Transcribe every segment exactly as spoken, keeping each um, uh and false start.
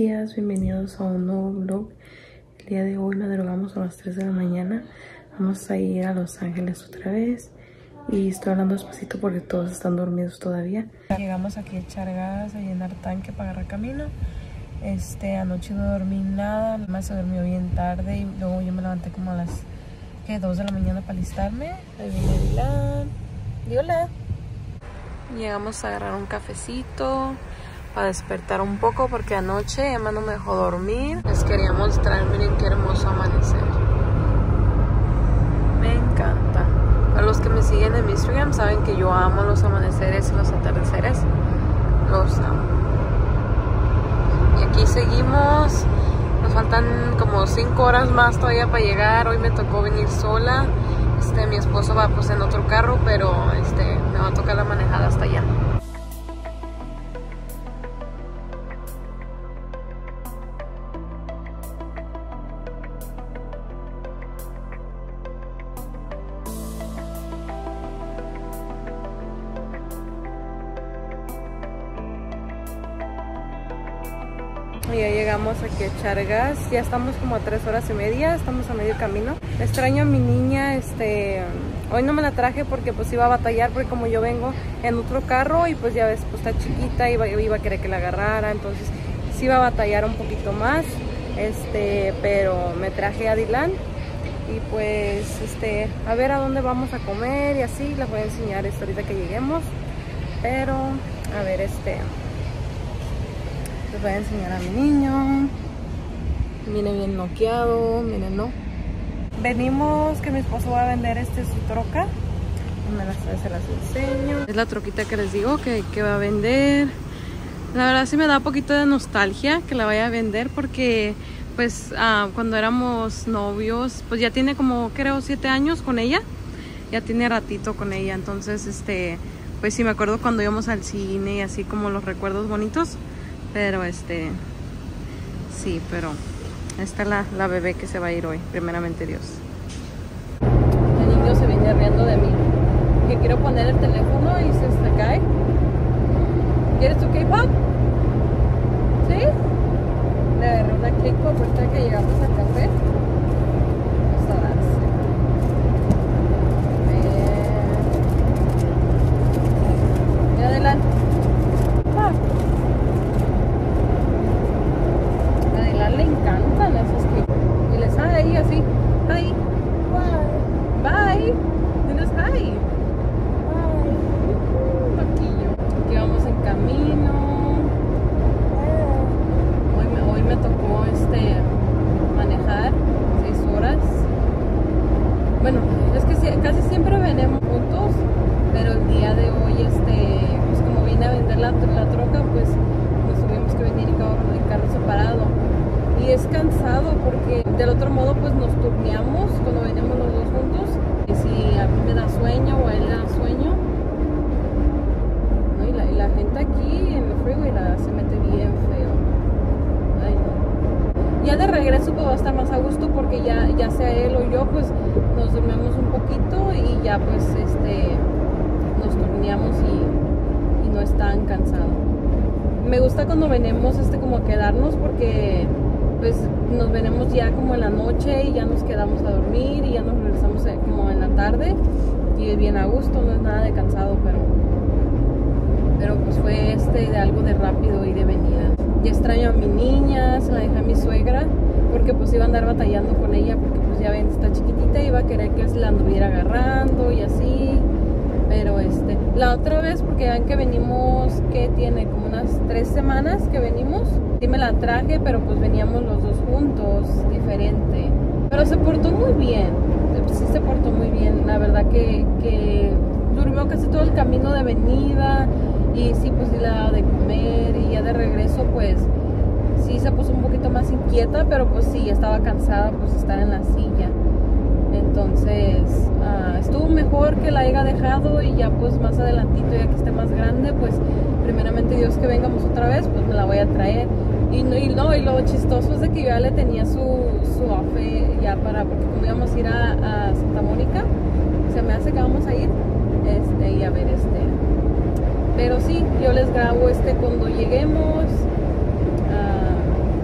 días, bienvenidos a un nuevo vlog. El día de hoy madrugamos a las tres de la mañana. Vamos a ir a Los Ángeles otra vez. Y estoy hablando despacito porque todos están dormidos todavía. Llegamos aquí a echar gas, a llenar tanque para agarrar camino. Este, anoche no dormí nada, además se durmió bien tarde y luego yo me levanté como a las ¿qué? dos de la mañana para alistarme. Ahí viene Dylan. Di hola. Llegamos a agarrar un cafecito para despertar un poco porque anoche Emma no me dejó dormir. Les quería mostrar, miren qué hermoso amanecer. Me encanta. Para los que me siguen en mi Instagram saben que yo amo los amaneceres y los atardeceres. Los amo. Y aquí seguimos. Nos faltan como cinco horas más todavía para llegar. Hoy me tocó venir sola. Este, mi esposo va pues en otro carro, pero este, me va a tocar la manejada hasta allá. Ya llegamos aquí a echar gas, ya estamos como a tres horas y media, estamos a medio camino. Extraño a mi niña, este, hoy no me la traje porque pues iba a batallar porque como yo vengo en otro carro y pues ya ves, pues está chiquita, iba, iba a querer que la agarrara, entonces sí iba a batallar un poquito más, este, pero me traje a Dylan y pues, este, a ver a dónde vamos a comer y así, les voy a enseñar esto ahorita que lleguemos, pero, a ver, este... les voy a enseñar a mi niño. Viene bien noqueado, miren, ¿no? Venimos que mi esposo va a vender este su troca. Me las, se las enseño. Es la troquita que les digo que, que va a vender. La verdad sí me da un poquito de nostalgia que la vaya a vender porque pues uh, cuando éramos novios, pues ya tiene como creo siete años con ella. Ya tiene ratito con ella, entonces este, pues sí me acuerdo cuando íbamos al cine y así como los recuerdos bonitos. Pero este, sí, pero esta es la, la bebé que se va a ir hoy, primeramente Dios. El niño se viene riendo de mí, que quiero poner el teléfono y se, se cae. ¿Quieres tu K-pop? ¿Sí? Le agarré una K-pop ahorita que llegamos al café. Vamos a darse. Mira adelante. Ah. Le encantan esos que y les hi así hi bye bye diles hi bye Paquillo. Aquí vamos en camino. Hoy me, hoy me tocó este manejar seis horas. Bueno, es que casi siempre venimos juntos, pero el día de hoy este pues como vine a vender la, la troca, pues nos tuvimos que venir en carro, en carro separado. Y es cansado porque del otro modo pues nos turneamos cuando venimos los dos juntos. Y si a mí me da sueño o a él le da sueño, ¿no? y, la, y la gente aquí en el freeway la, se mete bien feo. Ay, no. Ya de regreso pues va a estar más a gusto porque ya, ya sea él o yo pues nos dormimos un poquito y ya pues este nos turneamos y, y no es tan cansado. Me gusta cuando venimos este como a quedarnos porque pues nos venimos ya como en la noche y ya nos quedamos a dormir y ya nos regresamos como en la tarde y es bien a gusto, no es nada de cansado, pero pero pues fue este de algo de rápido y de venida. Ya extraño a mi niña, se la dejé a mi suegra porque pues iba a andar batallando con ella porque pues ya ven, está chiquitita y iba a querer que se la anduviera agarrando y así, pero este, la otra vez porque ven que venimos, que tiene como unas tres semanas que venimos. Sí me la traje, pero pues veníamos los dos juntos, diferente. Pero se portó muy bien, sí se portó muy bien. La verdad que, que durmió casi todo el camino de venida y sí pues sí le daba de comer y ya de regreso pues sí se puso un poquito más inquieta, pero pues sí, estaba cansada pues estar en la silla. Entonces uh, estuvo mejor que la haya dejado y ya pues más adelantito ya que esté más grande pues primeramente Dios que vengamos otra vez pues me la voy a traer. Y no, y no, y lo chistoso es de que yo ya le tenía su, su outfit ya para, porque como íbamos a ir a, a Santa Mónica, se me hace que vamos a ir, este, y a ver, este, pero sí, yo les grabo este cuando lleguemos, uh,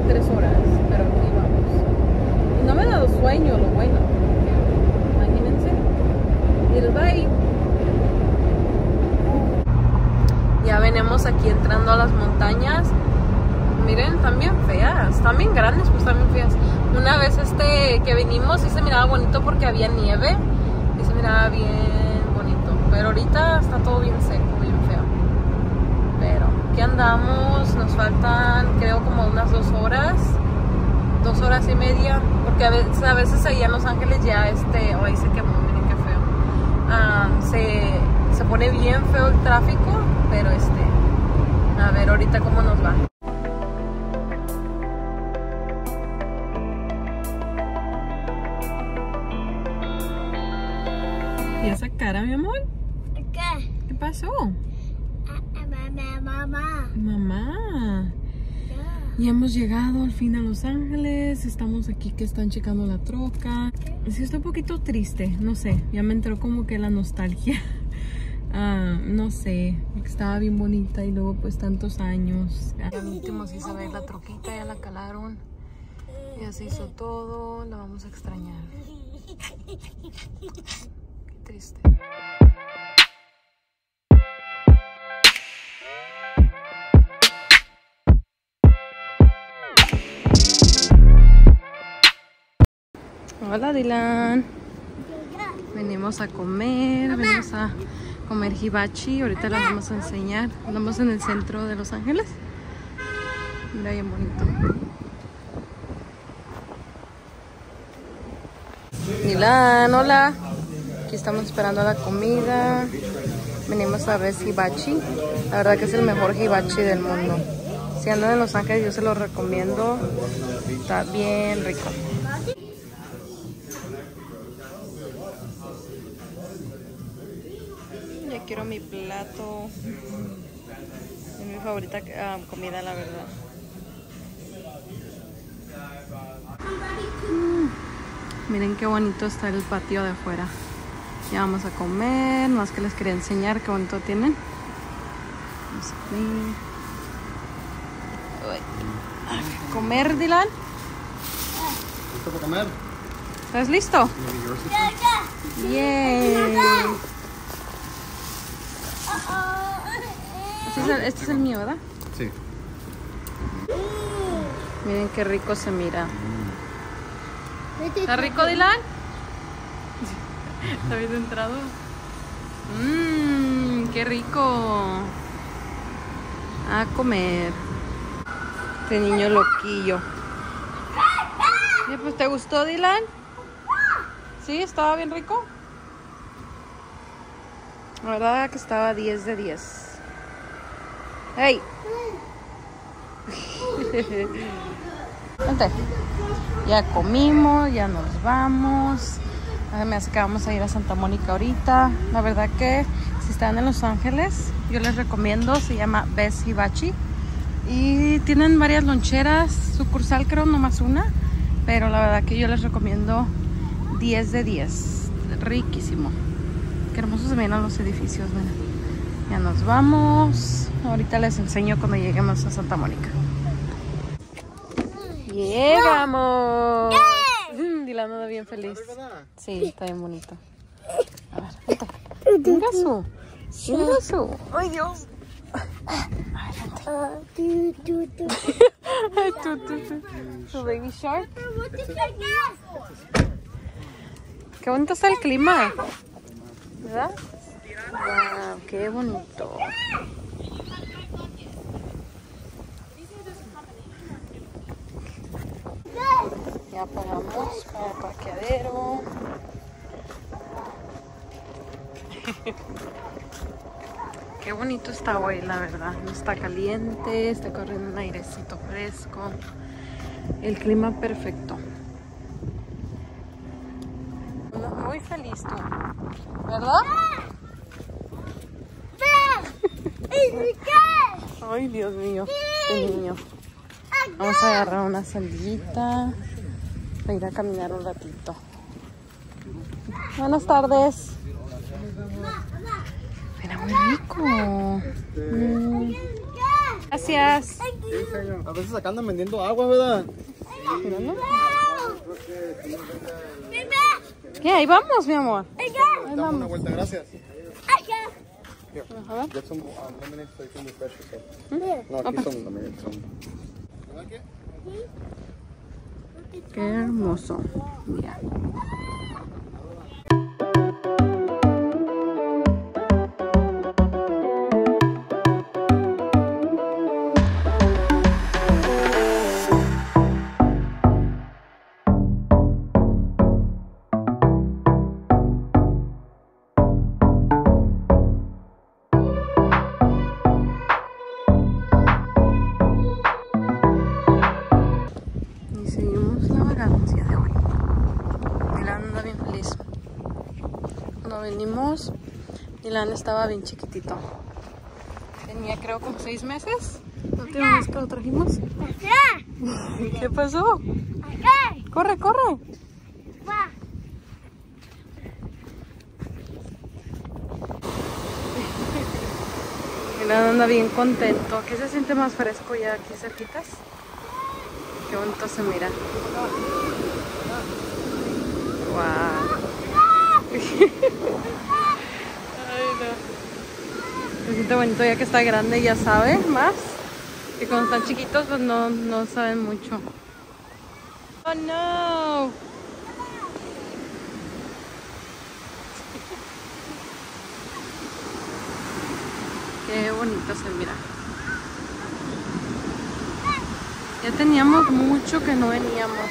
eran tres horas, pero aquí vamos. Y no me ha dado sueño, lo bueno. Imagínense. Y el bye. Ya venimos aquí entrando a las montañas. Miren, están bien feas. Están bien grandes, pues están bien feas. Una vez este que vinimos sí se miraba bonito porque había nieve. Y se miraba bien bonito. Pero ahorita está todo bien seco, bien feo. Pero aquí andamos. Nos faltan, creo, como unas dos horas. Dos horas y media. Porque a veces, a veces allá en Los Ángeles ya este... Ay, se quemó, miren qué feo. Um, se, se pone bien feo el tráfico. Pero este... A ver ahorita cómo nos va. ¿Y esa cara, mi amor? ¿Qué? ¿Qué pasó? Mamá, mamá. Mamá. Ya hemos llegado al fin a Los Ángeles. Estamos aquí que están checando la troca. Sí, estoy un poquito triste. No sé, ya me entró como que la nostalgia. Uh, no sé, porque estaba bien bonita y luego pues tantos años. Ya al último sí se ve la troquita, ya la calaron. Ya se hizo todo, la vamos a extrañar. Qué triste. Hola Dylan. Venimos a comer, venimos a comer hibachi. Ahorita la vamos a enseñar. Andamos en el centro de Los Ángeles. Mira, bien bonito. Dylan, hola. Aquí estamos esperando la comida. Venimos a ver hibachi. La verdad que es el mejor hibachi del mundo. Si andan en Los Ángeles, yo se lo recomiendo. Está bien rico. Ya quiero mi plato. Es mi favorita uh, comida, la verdad. Mm. Miren qué bonito está el patio de afuera. Ya vamos a comer. Más que les quería enseñar qué bonito tienen. Vamos a ver. A comer, Dylan. ¿Listo para comer? ¿Estás listo? Yay. Este es, el, este es el mío, ¿verdad? Sí. Miren qué rico se mira. ¿Está rico, Dylan? ¿Está bien entrado? Mmm, qué rico. A comer. Este niño loquillo. ¿Y pues te gustó, Dylan? ¿Sí? ¿Estaba bien rico? La verdad que estaba diez de diez. ¡Hey! Vente. Ya comimos, ya nos vamos. Me hace que vamos a ir a Santa Mónica ahorita. La verdad que si están en Los Ángeles, yo les recomiendo. Se llama Best Hibachi. Y tienen varias loncheras. Sucursal creo nomás una. Pero la verdad que yo les recomiendo diez de diez. Riquísimo. Qué hermosos se ven los edificios, miren. Ya nos vamos. Ahorita les enseño cuando lleguemos a Santa Mónica. ¡Llegamos! Dylan anda bien feliz. Sí, está bien bonito. A ver, vente. Venga su. Venga su. ¡Ay, Dios! A ver, vente. Ay, tú, tú, tú. Tu baby shark. Qué bonito está el clima. ¿Verdad? Wow, qué bonito. Ya pagamos para el parqueadero. Qué bonito está hoy, la verdad. No está caliente, está corriendo un airecito fresco. El clima perfecto. Muy feliz tú, ¿verdad? Ay, Dios mío, este niño. Vamos a agarrar una sandita para ir a caminar un ratito. Buenas tardes. Mira, muy rico. Mm. Gracias. Sí, señor. A veces acá andan vendiendo agua, ¿verdad? Mira, ¿no? ¿Qué? Ahí vamos, mi amor. Ahí Dame una vamos. vuelta, gracias. Here, A ver. get some um, lemonade so you can refresh yourself. ¿Mm? No, aquí Ok. son también. Son. ¿Verdad que? Qué hermoso. Mira. Y seguimos la vagancia de hoy. Dylan anda bien feliz. Cuando venimos, Dylan estaba bien chiquitito. Tenía creo como seis meses. ¿No te vez que lo trajimos? ¿Qué pasó? Corre, corre. Dylan anda bien contento. Aquí se siente más fresco ya aquí cerquitas. Qué bonito se mira. Wow. Ay, no. Se siente bonito ya que está grande y ya sabe más. Que cuando están chiquitos pues no, no saben mucho. Oh no. Qué bonito se mira. Ya teníamos mucho que no veníamos.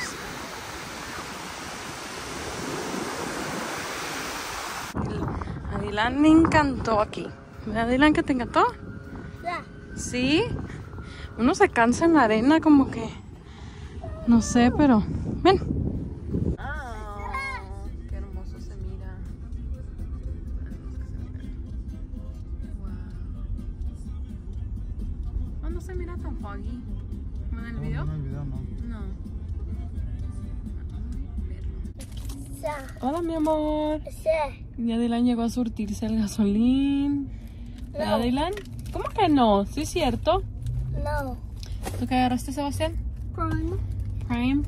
A Dylan me encantó aquí. ¿Verdad, Dylan, que te encantó? Sí. Uno se cansa en la arena como que... No sé, pero... Ven. Oh, qué hermoso se mira. Wow. Oh, no se mira tan foggy. ¿En el video? No, en el video no. No. Hola, mi amor. Ya Dylan llegó a surtirse el gasolín. ¿Verdad, No. Dylan? ¿Cómo que no? ¿Sí es cierto? No. ¿Tú qué agarraste, Sebastián? Prime. Prime.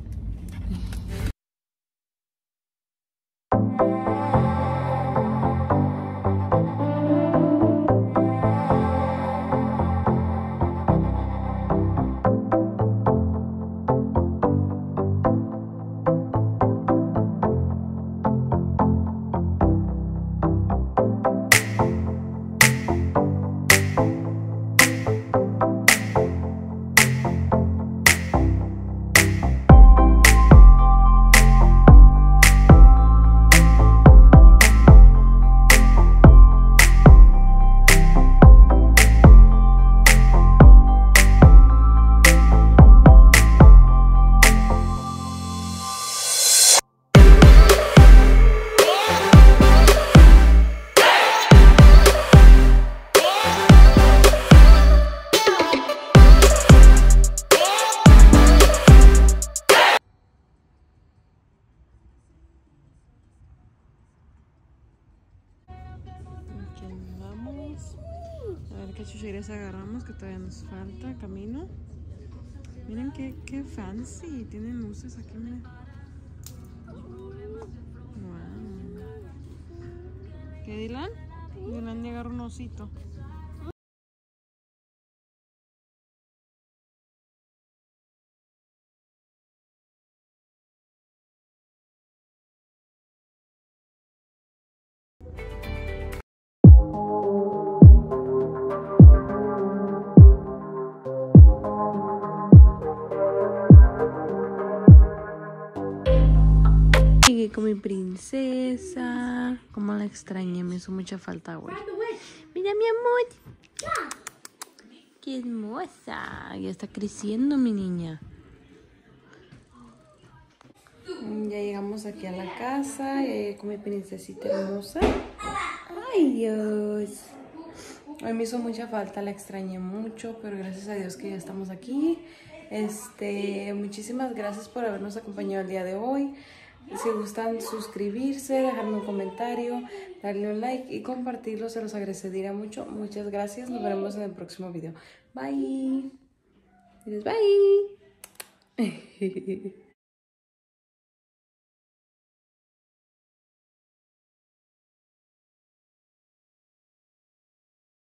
Aquí andamos. A ver qué chucherías agarramos, que todavía nos falta camino. Miren qué, qué fancy. Tienen luces aquí, miren. Wow. ¿Qué, Dylan? Dylan le agarró un osito. Llegué con mi princesa. Como la extrañé, me hizo mucha falta hoy. Mira, mi amor. Qué hermosa. Ya está creciendo mi niña. Ya llegamos aquí a la casa. Ya llegué con mi princesita hermosa. Ay, Dios. Hoy me hizo mucha falta, la extrañé mucho, pero gracias a Dios que ya estamos aquí. Este, muchísimas gracias por habernos acompañado el día de hoy. Si gustan suscribirse, dejarme un comentario, darle un like y compartirlo, se los agradecería mucho. Muchas gracias, nos veremos en el próximo video. Bye. Diles bye.